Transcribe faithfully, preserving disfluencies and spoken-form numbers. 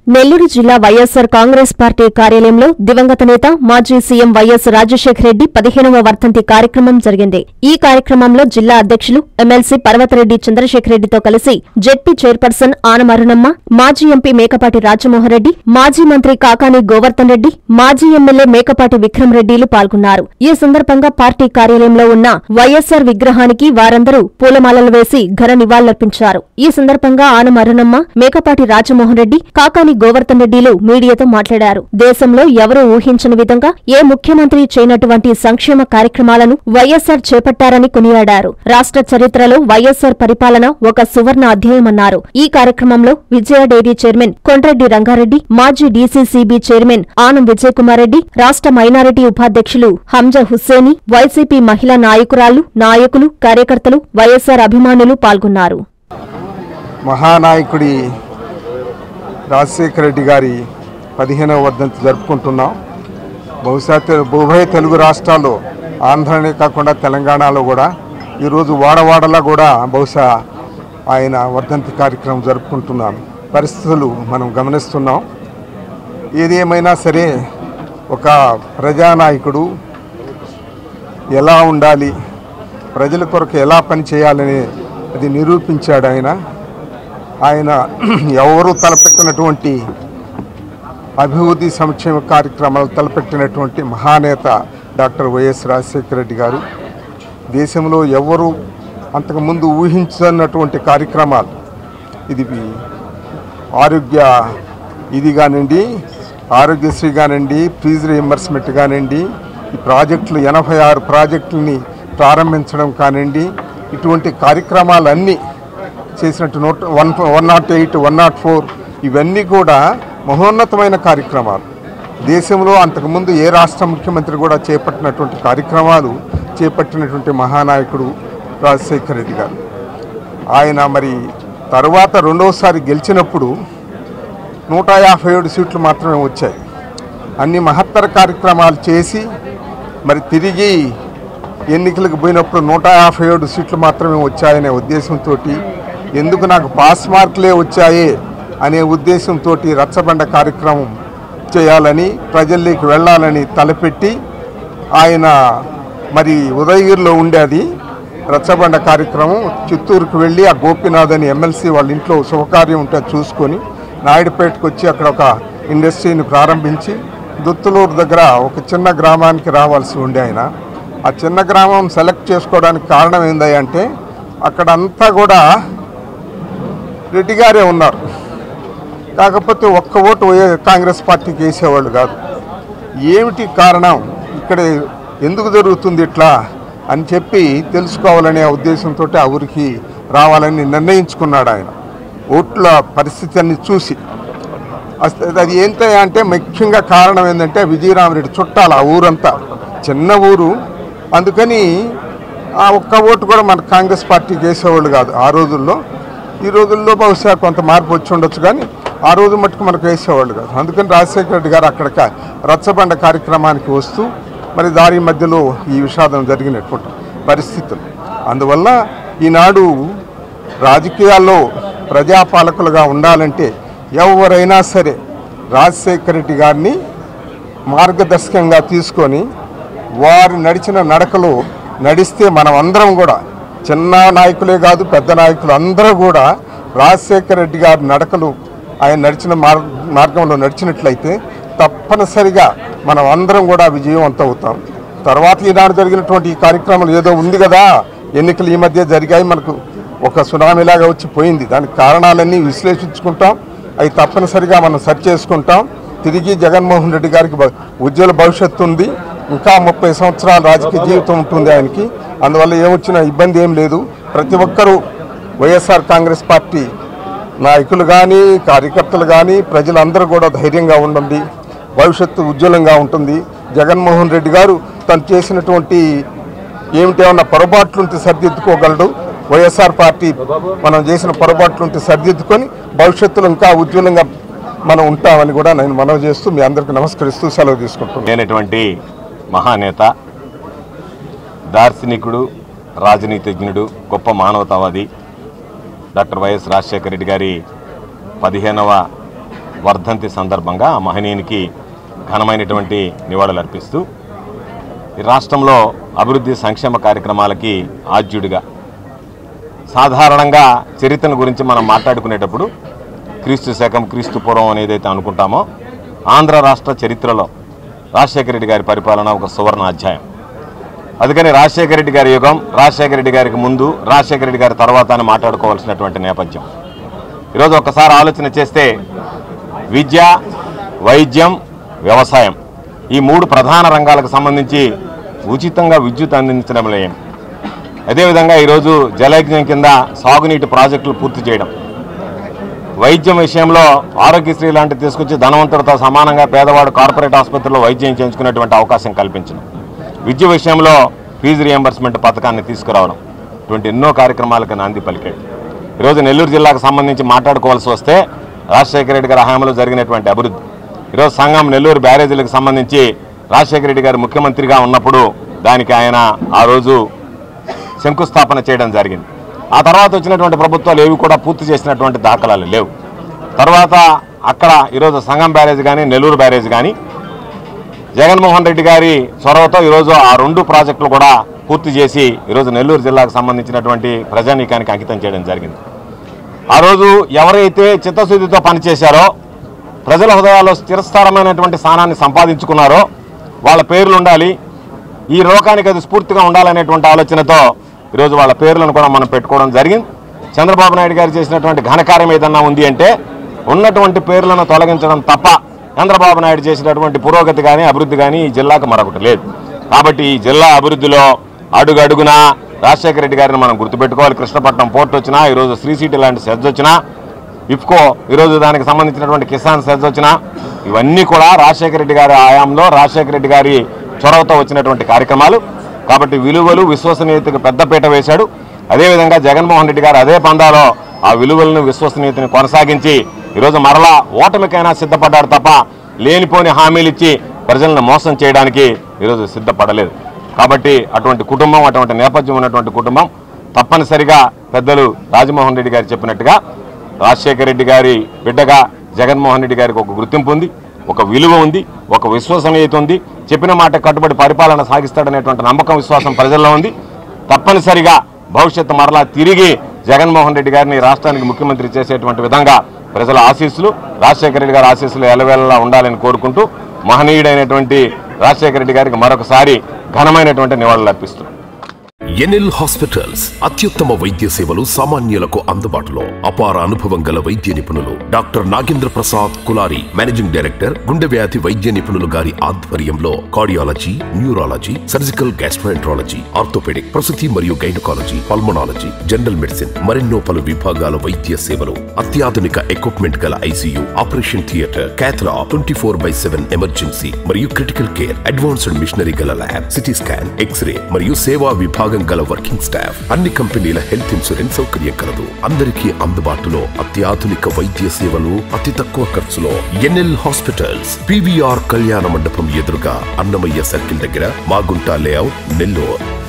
నెల్లూరు జిల్లా వైఎస్సార్ కాంగ్రెస్ పార్టీ కార్యాలయంలో దివంగత నేత మాజీ సీఎం వైఎస్ రాజశేఖర రెడ్డి పదిహేనవ వర్ధంతి కార్యక్రమం జరిగింది. ఈ కార్యక్రమంలో జిల్లా అధ్యక్షులు ఎమ్మెల్సీ పర్వతరెడ్డి చంద్రశేఖర రెడ్డితో కలిసి జెడ్పీ చైర్పర్సన్ ఆనమరుణమ్మ, మాజీ ఎంపీ మేకపాటి రాజమోహన్ రెడ్డి, మాజీ మంత్రి కాకాని గోవర్ధన్ రెడ్డి, మాజీ ఎమ్మెల్యే మేకపాటి విక్రమ్ రెడ్డిలు పాల్గొన్నారు. ఈ సందర్భంగా పార్టీ కార్యాలయంలో ఉన్న వైఎస్సార్ విగ్రహానికి వారందరూ పూలమాలలు వేసి ఘన నివాళులర్పించారు. ఈ సందర్భంగా ఆనమరుణమ్మ, మేకపాటి రాజమోహన్ రెడ్డి, కాకాని గోవర్ధన్ రెడ్డిలు మీడియాతో మాట్లాడారు. దేశంలో ఎవరూ ఊహించని విధంగా ఏ ముఖ్యమంత్రి చేయనటువంటి సంక్షేమ కార్యక్రమాలను వైఎస్సార్ చేపట్టారని కొనియాడారు. రాష్ట్ర చరిత్రలో వైఎస్సార్ పరిపాలన ఒక సువర్ణ అధ్యాయమన్నారు. ఈ కార్యక్రమంలో విజయ డైరీ చైర్మన్ కొండ్రెడ్డి రంగారెడ్డి, మాజీ డీసీసీబీ చైర్మన్ ఆనం విజయకుమార్ రెడ్డి, రాష్ట్ర మైనారిటీ ఉపాధ్యక్షులు హంజా హుస్సేని, వైసీపీ మహిళా నాయకురాళ్లు, నాయకులు, కార్యకర్తలు, వైఎస్సార్ అభిమానులు పాల్గొన్నారు. మహానాయకుడి రాజశేఖర రెడ్డి గారి పదిహేనవ వర్ధంతి జరుపుకుంటున్నాం. బహుశా ఉభయ తెలుగు రాష్ట్రాల్లో, ఆంధ్రనే కాకుండా తెలంగాణలో కూడా ఈరోజు వాడవాడలా కూడా బహుశా ఆయన వర్ధంతి కార్యక్రమం జరుపుకుంటున్నాం. పరిస్థితులు మనం గమనిస్తున్నాం. ఏది ఏమైనా సరే ఒక ప్రజానాయకుడు ఎలా ఉండాలి, ప్రజల కొరకు ఎలా పని చేయాలని అది నిరూపించాడు ఆయన. ఆయన ఎవరు తలపెట్టినటువంటి అభివృద్ధి సంక్షేమ కార్యక్రమాలు తలపెట్టినటువంటి మహానేత డాక్టర్ వైఎస్ రాజశేఖర రెడ్డి గారు. దేశంలో ఎవరు అంతకుముందు ఊహించనటువంటి కార్యక్రమాలు, ఇది ఆరోగ్య ఇది కానివ్వండి, ఆరోగ్యశ్రీ కానివ్వండి, ఫీజు రీయింబర్స్మెంట్ కానివ్వండి, ఈ ప్రాజెక్టులు ఎనభై ఆరు ప్రాజెక్టులని ప్రారంభించడం కానివ్వండి, ఇటువంటి కార్యక్రమాలన్నీ చేసినట్టు note one one naught eight one naught four ఇవన్నీ కూడా మహోన్నతమైన కార్యక్రమాలు. దేశంలో అంతకుముందు ఏ రాష్ట్ర ముఖ్యమంత్రి కూడా చేపట్టినటువంటి కార్యక్రమాలు చేపట్టినటువంటి మహానాయకుడు రాజశేఖర రెడ్డి గారు. ఆయన మరి తర్వాత రెండవసారి గెలిచినప్పుడు నూట యాభై ఏడు సీట్లు మాత్రమే వచ్చాయి. అన్ని మహత్తర కార్యక్రమాలు చేసి మరి తిరిగి ఎన్నికలకు పోయినప్పుడు నూట యాభై ఏడు సీట్లు మాత్రమే వచ్చాయనే ఉద్దేశంతో, ఎందుకు నాకు పాస్ మార్కులే వచ్చాయే అనే ఉద్దేశంతో రచ్చబండ కార్యక్రమం చేయాలని, ప్రజల్లోకి వెళ్ళాలని తలపెట్టి ఆయన మరి ఉదయగిరిలో ఉండేది రచ్చబండ కార్యక్రమం. చిత్తూరుకు వెళ్ళి ఆ గోపీనాథ్ అని ఎమ్మెల్సీ వాళ్ళ ఇంట్లో శుభకార్యం ఉంటే చూసుకొని నాయుడుపేటకు వచ్చి అక్కడ ఒక ఇండస్ట్రీని ప్రారంభించి దుత్తులూరు దగ్గర ఒక చిన్న గ్రామానికి రావాల్సి ఉండే ఆయన. ఆ చిన్న గ్రామం సెలెక్ట్ చేసుకోవడానికి కారణం ఏందంటే అక్కడ అంతా కూడా రెడ్డి గారే ఉన్నారు. కాకపోతే ఒక్క ఓటు కాంగ్రెస్ పార్టీకి వేసేవాళ్ళు కాదు. ఏమిటి కారణం, ఇక్కడ ఎందుకు జరుగుతుంది ఇట్లా అని చెప్పి తెలుసుకోవాలనే ఉద్దేశంతో ఆ ఊరికి రావాలని నిర్ణయించుకున్నాడు ఆయన. ఓట్ల పరిస్థితి అన్ని చూసి అది ఏంటి అంటే ముఖ్యంగా కారణం ఏంటంటే విజయరామరెడ్డి చుట్టాలు ఆ ఊరంతా, చిన్న ఊరు. అందుకని ఆ ఒక్క ఓటు కూడా మన కాంగ్రెస్ పార్టీకి వేసేవాళ్ళు కాదు ఆ రోజుల్లో. ఈ రోజుల్లో బహుశా కొంత మార్పు వచ్చి ఉండొచ్చు, కానీ ఆ రోజు మటుకు మనకు వేసేవాళ్ళు కాదు. అందుకని రాజశేఖర రెడ్డి గారు అక్కడిక రచ్చబండ కార్యక్రమానికి వస్తూ మరి దారి మధ్యలో ఈ విషాదం జరిగినటువంటి పరిస్థితులు. అందువల్ల ఈనాడు రాజకీయాల్లో ప్రజాపాలకులుగా ఉండాలంటే ఎవరైనా సరే రాజశేఖర రెడ్డి గారిని మార్గదర్శకంగా తీసుకొని వారు నడిచిన నడకలో నడిస్తే మనం అందరం కూడా, చిన్న నాయకులే కాదు పెద్ద నాయకులు అందరూ కూడా రాజశేఖర రెడ్డి గారి నడకలు, ఆయన నడిచిన మార్గంలో నడిచినట్లయితే తప్పనిసరిగా మనం అందరం కూడా విజయవంతం అవుతాం. తర్వాత ఈనాడు జరిగినటువంటి ఈ కార్యక్రమాలు ఏదో ఉంది కదా, ఎన్నికలు ఈ మధ్య జరిగాయి, మనకు ఒక సునామీలాగా వచ్చి పోయింది. దానికి కారణాలన్నీ విశ్లేషించుకుంటాం, అవి తప్పనిసరిగా మనం సరి చేసుకుంటాం. తిరిగి జగన్మోహన్ రెడ్డి గారికి ఉజ్వల భవిష్యత్తు ఉంది, ఇంకా ముప్పై సంవత్సరాల రాజకీయ జీవితం ఉంటుంది ఆయనకి. అందువల్ల ఏమొచ్చినా ఇబ్బంది ఏం లేదు. ప్రతి ఒక్కరూ వైఎస్ఆర్ కాంగ్రెస్ పార్టీ నాయకులు కానీ, కార్యకర్తలు కానీ, ప్రజలందరూ కూడా ధైర్యంగా ఉండండి, భవిష్యత్తు ఉజ్వలంగా ఉంటుంది. జగన్మోహన్ రెడ్డి గారు తను చేసినటువంటి ఏమిటేమన్నా పొరపాట్లుంటే సరిదిద్దుకోగలడు. వైఎస్ఆర్ పార్టీ మనం చేసిన పొరపాట్లుంటే సరిదిద్దుకొని భవిష్యత్తులో ఇంకా ఉజ్వలంగా మనం ఉంటామని కూడా నేను మనవి చేస్తూ మీ అందరికీ నమస్కరిస్తూ సెలవు తీసుకుంటున్నాను. మహానేత, దార్శనికుడు, రాజనీతిజ్ఞుడు, గొప్ప మానవతావాది డాక్టర్ వైఎస్ రాజశేఖర రెడ్డి గారి పదిహేనవ వర్ధంతి సందర్భంగా ఆ మహనీయునికి ఘనమైనటువంటి నివాళులు అర్పిస్తూ ఈ రాష్ట్రంలో అభివృద్ధి సంక్షేమ కార్యక్రమాలకి ఆద్యుడిగా సాధారణంగా చరిత్రను గురించి మనం మాట్లాడుకునేటప్పుడు క్రీస్తు శకం క్రీస్తు పూర్వం అనేదైతే అనుకుంటామో ఆంధ్ర రాష్ట్ర చరిత్రలో రాజశేఖర రెడ్డి గారి పరిపాలన ఒక సువర్ణ అధ్యాయం. అందుకని రాజశేఖర రెడ్డి గారి యుగం, రాజశేఖర రెడ్డి గారికి ముందు, రాజశేఖర రెడ్డి గారి తర్వాత అని మాట్లాడుకోవాల్సినటువంటి నేపథ్యం. ఈరోజు ఒక్కసారి ఆలోచన చేస్తే విద్య, వైద్యం, వ్యవసాయం ఈ మూడు ప్రధాన రంగాలకు సంబంధించి ఉచితంగా విద్యుత్ అందించడం లేదు. అదేవిధంగా ఈరోజు జలయజ్ఞం కింద సాగునీటి ప్రాజెక్టులు పూర్తి చేయడం, వైద్యం విషయంలో ఆరోగ్యశ్రీ లాంటివి తీసుకొచ్చి ధనవంతులతో సమానంగా పేదవాడు కార్పొరేట్ ఆసుపత్రిలో వైద్యం చేయించుకునేటువంటి అవకాశం కల్పించడం, విద్య విషయంలో ఫీజు రియంబర్స్మెంట్ పథకాన్ని తీసుకురావడం, ఇటువంటి ఎన్నో కార్యక్రమాలకు నాంది పలికాడు. ఈరోజు నెల్లూరు జిల్లాకు సంబంధించి మాట్లాడుకోవాల్సి వస్తే రాజశేఖర రెడ్డి గారి హయాంలో జరిగినటువంటి అభివృద్ధి. ఈరోజు సంఘం నెల్లూరు బ్యారేజీలకు సంబంధించి రాజశేఖర రెడ్డి గారు ముఖ్యమంత్రిగా ఉన్నప్పుడు దానికి ఆయన ఆ రోజు శంకుస్థాపన చేయడం జరిగింది. ఆ తర్వాత వచ్చినటువంటి ప్రభుత్వాలు ఏవి కూడా పూర్తి చేసినటువంటి దాఖలాలు లేవు. తర్వాత అక్కడ ఈరోజు సంఘం బ్యారేజ్ కానీ నెల్లూరు బ్యారేజ్ కానీ జగన్మోహన్ రెడ్డి గారి చొరవతో ఈరోజు ఆ రెండు ప్రాజెక్టులు కూడా పూర్తి చేసి ఈరోజు నెల్లూరు జిల్లాకు సంబంధించినటువంటి ప్రజానీకానికి అంకితం చేయడం జరిగింది. ఆ రోజు ఎవరైతే చిత్తశుద్ధితో పనిచేశారో, ప్రజల హృదయాల్లో స్థిరస్థారమైనటువంటి స్థానాన్ని సంపాదించుకున్నారో వాళ్ళ పేర్లు ఉండాలి, ఈ లోకానికి అది స్ఫూర్తిగా ఉండాలనేటువంటి ఆలోచనతో ఈరోజు వాళ్ళ పేర్లను కూడా మనం పెట్టుకోవడం జరిగింది. చంద్రబాబు నాయుడు గారు చేసినటువంటి ఘనకార్యం ఏదన్నా ఉంది అంటే ఉన్నటువంటి పేర్లను తొలగించడం తప్ప చంద్రబాబు నాయుడు చేసినటువంటి పురోగతి కానీ అభివృద్ధి కానీ ఈ జిల్లాకు మరొకటి లేదు. కాబట్టి ఈ జిల్లా అభివృద్ధిలో అడుగు అడుగునా రాజశేఖర రెడ్డి గారిని మనం గుర్తుపెట్టుకోవాలి. కృష్ణపట్నం పోర్టు వచ్చినా, ఈరోజు శ్రీ సిటీ లాంటి సెజ్ వచ్చినా, ఇఫ్కో ఈరోజు దానికి సంబంధించినటువంటి కిసాన్ సెజ్ వచ్చినా, ఇవన్నీ కూడా రాజశేఖర రెడ్డి గారి హయాంలో రాజశేఖర రెడ్డి గారి చొరవతో వచ్చినటువంటి కార్యక్రమాలు. కాబట్టి విలువలు విశ్వసనీయతకు పెద్దపీట వేశాడు. అదేవిధంగా జగన్మోహన్ రెడ్డి గారు అదే పందాలో ఆ విలువలను విశ్వసనీయతని కొనసాగించి ఈరోజు మరలా ఓటమికైనా సిద్ధపడ్డారు తప్ప లేనిపోని హామీలు ఇచ్చి ప్రజలను మోసం చేయడానికి ఈరోజు సిద్ధపడలేదు. కాబట్టి అటువంటి కుటుంబం, అటువంటి నేపథ్యం ఉన్నటువంటి కుటుంబం తప్పనిసరిగా పెద్దలు రాజమోహన్ రెడ్డి గారు చెప్పినట్టుగా రాజశేఖర రెడ్డి గారి బిడ్డగా జగన్మోహన్ రెడ్డి గారికి ఒక గుర్తింపు ఉంది, ఒక విలువ ఉంది, ఒక విశ్వసనీయత ఉంది. చెప్పిన మాట కట్టుబడి పరిపాలన సాగిస్తాడనేటువంటి నమ్మకం, విశ్వాసం ప్రజల్లో ఉంది. తప్పనిసరిగా భవిష్యత్తు మరలా తిరిగి జగన్మోహన్ రెడ్డి గారిని రాష్ట్రానికి ముఖ్యమంత్రి చేసేటువంటి విధంగా ప్రజల ఆశీస్సులు, రాజశేఖర రెడ్డి గారి ఆశీస్సులు ఎల్లవేళలా ఉండాలని కోరుకుంటూ మహనీయుడైనటువంటి రాజశేఖర రెడ్డి గారికి మరొకసారి ఘనమైనటువంటి నివాళులు అర్పిస్తున్నాం. ఎన్ఎల్ హాస్పిటల్స్ అత్యుత్తమ వైద్య సేవలు సామాన్యులకు అందుబాటులో. అపార అనుభవం గల వైద్య నిపుణులు doctor Nagendra Prasad Kulari, managing director, గుండె వ్యాధి వైద్య నిపుణులు గారి ఆధ్వర్యంలో cardiology, neurology, surgical gastroenterology, orthopaedic, ప్రసూతి మరియు గైనకాలజీ, పల్మనాలజీ, జనరల్ మెడిసిన్ మరెన్నో పలు విభాగాల వైద్య సేవలు. అత్యాధునిక ఎక్విప్మెంట్ గల ICU, operation theatre, cath lab, twenty four by seven emergency మరియు క్రిటికల్ కేర్, అడ్వాన్స్డ్ మిషనరీ గల ల్యాబ్, సిటీ స్కాన్, ఎక్స్రే మరియు సేవా విభాగం గల వర్కింగ్ స్టాఫ్. అన్ని కంపెనీల హెల్త్ ఇన్సూరెన్స్ సౌకర్యం కలదు. అందరికీ అందుబాటులో అత్యాధునిక వైద్య సేవలు అతి తక్కువ ఖర్చులో. ఎన్ఎల్ హాస్పిటల్స్, పీవీఆర్ కళ్యాణ మండపం ఎదురుగా, అన్నమయ్య సర్కిల్ దగ్గర, మాగుంట లేఅవుట్, నెల్లూరు.